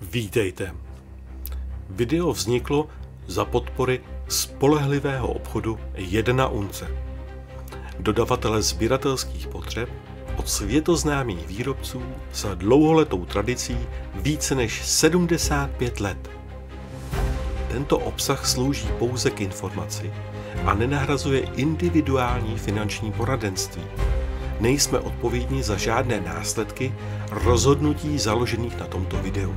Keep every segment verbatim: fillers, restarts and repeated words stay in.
Vítejte. Video vzniklo za podpory spolehlivého obchodu jedna unce, dodavatele sběratelských potřeb od světoznámých výrobců za dlouholetou tradicí více než sedmdesát pět let. Tento obsah slouží pouze k informaci a nenahrazuje individuální finanční poradenství. Nejsme odpovědní za žádné následky rozhodnutí založených na tomto videu.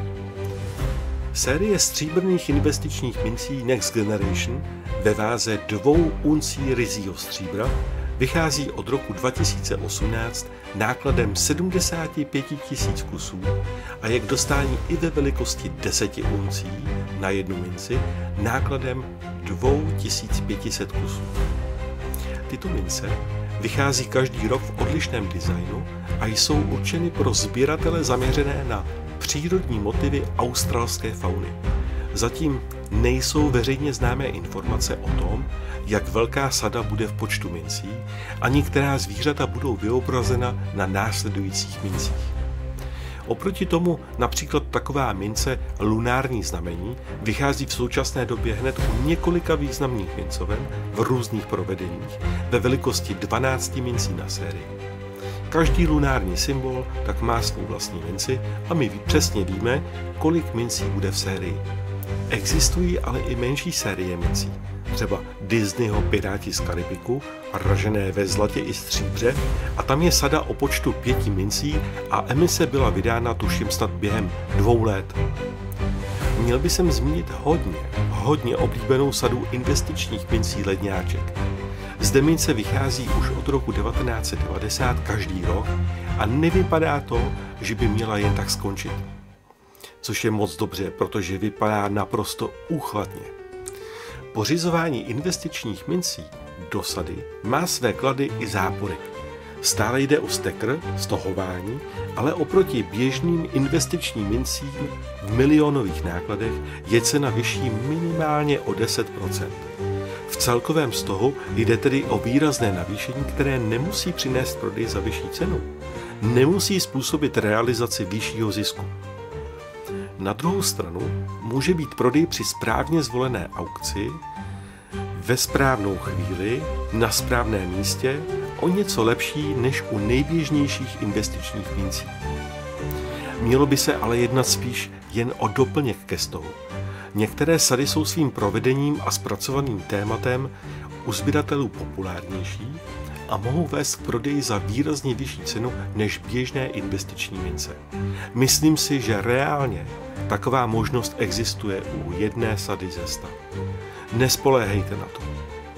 Série stříbrných investičních mincí Next Generation ve váze dvou uncí ryzího stříbra vychází od roku dva tisíce osmnáct nákladem sedmdesát pět tisíc kusů a je k dostání i ve velikosti deset uncí na jednu minci nákladem dva tisíce pět set kusů. Tyto mince vychází každý rok v odlišném designu a jsou určeny pro sběratele zaměřené na přírodní motivy australské fauny. Zatím nejsou veřejně známé informace o tom, jak velká sada bude v počtu mincí, ani která zvířata budou vyobrazena na následujících mincích. Oproti tomu například taková mince lunární znamení vychází v současné době hned u několika významných mincoven v různých provedeních ve velikosti dvanáct mincí na sérii. Každý lunární symbol tak má svou vlastní minci a my přesně víme, kolik mincí bude v sérii. Existují ale i menší série mincí, třeba Disneyho Piráti z Karibiku, ražené ve zlatě i stříbře, a tam je sada o počtu pěti mincí a emise byla vydána tuším snad během dvou let. Měl by jsem zmínit hodně, hodně oblíbenou sadu investičních mincí Ledňáček. Zde mince vychází už od roku devatenáct set devadesát každý rok a nevypadá to, že by měla jen tak skončit. Což je moc dobře, protože vypadá naprosto úchvatně. Pořizování investičních mincí do sady má své klady i zápory. Stále jde o stekr, stohování, ale oproti běžným investičním mincím v milionových nákladech je cena vyšší minimálně o deset procent. V celkovém stohu jde tedy o výrazné navýšení, které nemusí přinést prodej za vyšší cenu. Nemusí způsobit realizaci vyššího zisku. Na druhou stranu může být prodej při správně zvolené aukci ve správnou chvíli, na správném místě, o něco lepší než u nejběžnějších investičních mincí. Mělo by se ale jednat spíš jen o doplněk ke stohu. Některé sady jsou svým provedením a zpracovaným tématem u sběratelů populárnější a mohou vést k prodeji za výrazně vyšší cenu než běžné investiční mince. Myslím si, že reálně taková možnost existuje u jedné sady ze sta. Nespoléhejte na to.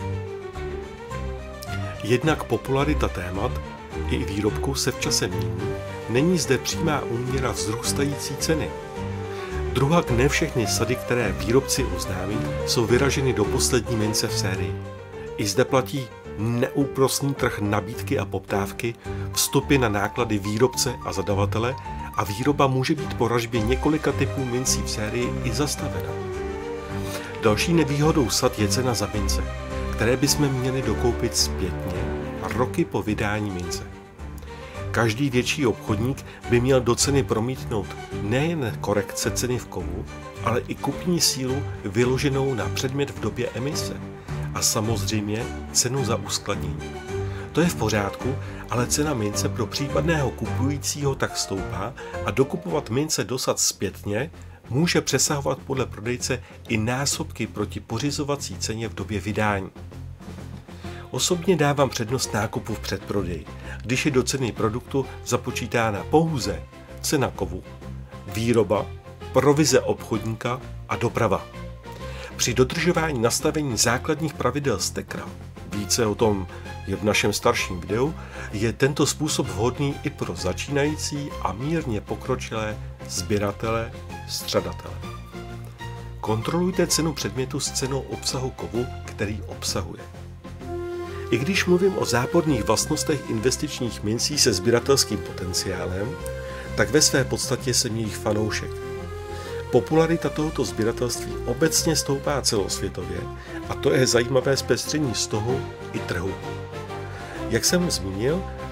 Jednak popularita témat i výrobku se v čase mění, není zde přímá úměra vzrůstající ceny. Druhak ne všechny sady, které výrobci oznámí, jsou vyraženy do poslední mince v sérii. I zde platí neúprosný trh nabídky a poptávky, vstupy na náklady výrobce a zadavatele a výroba může být po ražbě několika typů mincí v sérii i zastavena. Další nevýhodou sad je cena za mince, které bychom měli dokoupit zpětně roky po vydání mince. Každý větší obchodník by měl do ceny promítnout nejen korekce ceny v kovu, ale i kupní sílu vyloženou na předmět v době emise a samozřejmě cenu za uskladnění. To je v pořádku, ale cena mince pro případného kupujícího tak stoupá a dokupovat mince do sad zpětně může přesahovat podle prodejce i násobky proti pořizovací ceně v době vydání. Osobně dávám přednost nákupu v předprodeji, když je do ceny produktu započítána pouze cena kovu, výroba, provize obchodníka a doprava. Při dodržování nastavení základních pravidel stekra, více o tom je v našem starším videu, je tento způsob vhodný i pro začínající a mírně pokročilé sběratele, střadatele. Kontrolujte cenu předmětu s cenou obsahu kovu, který obsahuje. I když mluvím o záporných vlastnostech investičních mincí se sběratelským potenciálem, tak ve své podstatě jsem jejich fanoušek. Popularita tohoto sběratelství obecně stoupá celosvětově a to je zajímavé zpestření z toho i trhu. Jak jsem zmínil,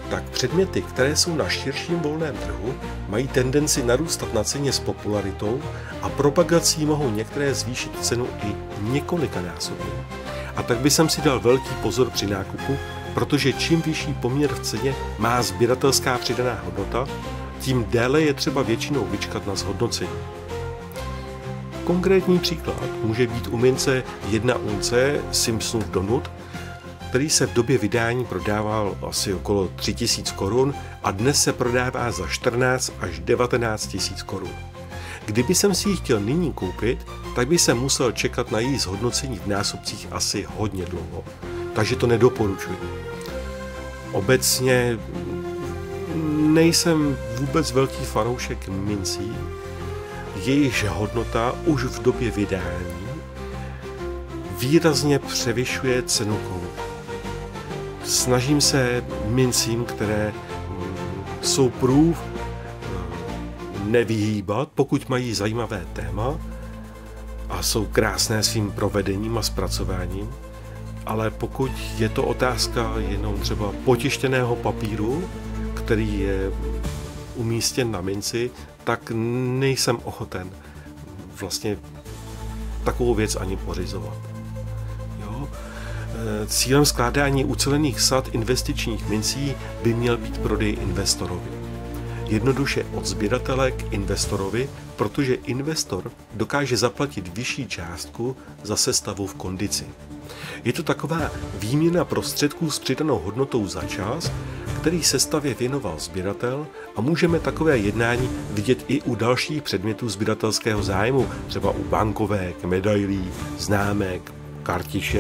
tak předměty, které jsou na širším volném trhu, mají tendenci narůstat na ceně s popularitou a propagací mohou některé zvýšit cenu i několikanásobně. A tak by jsem si dal velký pozor při nákupu, protože čím vyšší poměr v ceně má sběratelská přidaná hodnota, tím déle je třeba většinou vyčkat na zhodnocení. Konkrétní příklad může být u mince jedna unce Simpsonův donut, který se v době vydání prodával asi okolo tři tisíce korun a dnes se prodává za čtrnáct až devatenáct tisíc korun. Kdyby jsem si ji chtěl nyní koupit, tak by se musel čekat na její zhodnocení v násobcích asi hodně dlouho, takže to nedoporučuji. Obecně nejsem vůbec velký fanoušek mincí, jejichž hodnota už v době vydání výrazně převyšuje cenu kovu. Snažím se mincím, které jsou proof, nevyhýbat, pokud mají zajímavé téma a jsou krásné svým provedením a zpracováním, ale pokud je to otázka jenom třeba potištěného papíru, který je umístěn na minci, tak nejsem ochoten vlastně takovou věc ani pořizovat. Jo? Cílem skládání ucelených sad investičních mincí by měl být prodej investorovi. Jednoduše od sběratele k investorovi, protože investor dokáže zaplatit vyšší částku za sestavu v kondici. Je to taková výměna prostředků s přidanou hodnotou za čas, který sestavě věnoval sběratel, a můžeme takové jednání vidět i u dalších předmětů sběratelského zájmu, třeba u bankovek, medailí, známek, kartiček.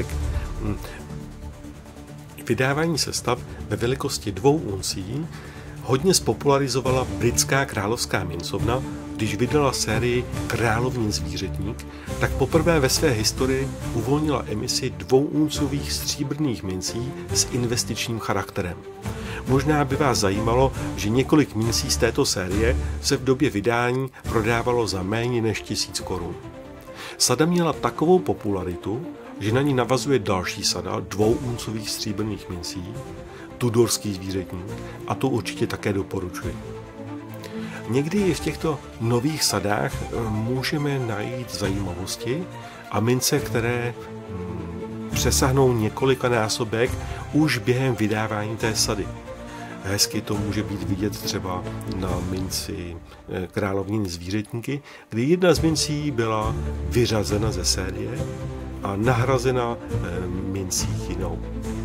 Vydávání sestav ve velikosti dvou uncí hodně spopularizovala britská královská mincovna, když vydala sérii Královnin zvířetník, tak poprvé ve své historii uvolnila emisi dvouuncových stříbrných mincí s investičním charakterem. Možná by vás zajímalo, že několik mincí z této série se v době vydání prodávalo za méně než tisíc korun. Sada měla takovou popularitu, že na ní navazuje další sada dvouuncových stříbrných mincí, Tudorský zvířetník, a to určitě také doporučuji. Někdy v těchto nových sadách můžeme najít zajímavosti a mince, které přesáhnou několikanásobek už během vydávání té sady. Hezky to může být vidět třeba na minci Královnin zvířetníky, kdy jedna z mincí byla vyřazena ze série a nahrazena mincí jinou.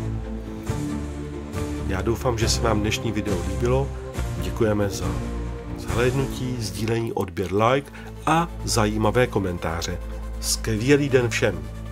Já doufám, že se vám dnešní video líbilo. Děkujeme za zhlédnutí, sdílení, odběr, like a zajímavé komentáře. Skvělý den všem!